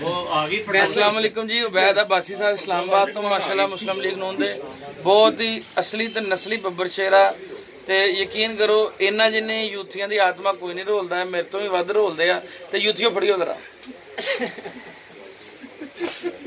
अस्सलाम वालेकुम जी। उबैद अब्बासी साहब इस्लामाबाद तो माशाल्लाह मुस्लिम लीग नून दे बहुत ही असली ते नस्ली बब्बर शेर आ ते यकीन करो इन्ना जिन्नी यूथियां दी आत्मा कोई नहीं रोलदा है, मेरे तो भी वध रोलदे आ ते यूथियों फड़ियो जरा